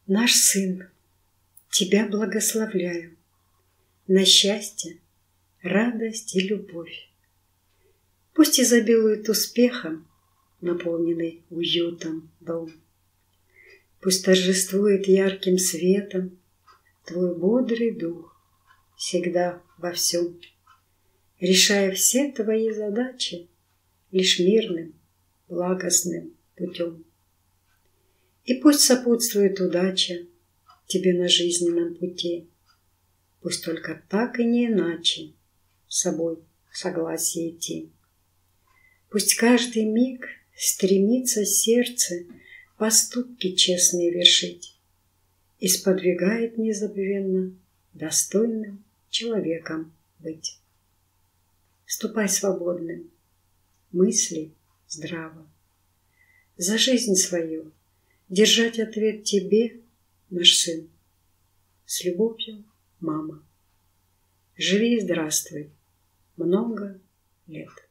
Наш сын, тебя благословляю на счастье, радость и любовь. Пусть изобилует успехом, наполненный уютом дом. Пусть торжествует ярким светом твой бодрый дух всегда во всем, решая все твои задачи лишь мирным, благостным путем. И пусть сопутствует удача тебе на жизненном пути. Пусть только так и не иначе с собой в согласии идти. Пусть каждый миг стремится сердце поступки честные вершить и сподвигает незабвенно достойным человеком быть. Ступай свободным, мысли здраво. За жизнь свою держать ответ тебе, наш сын. С любовью, мама. Живи и здравствуй много лет.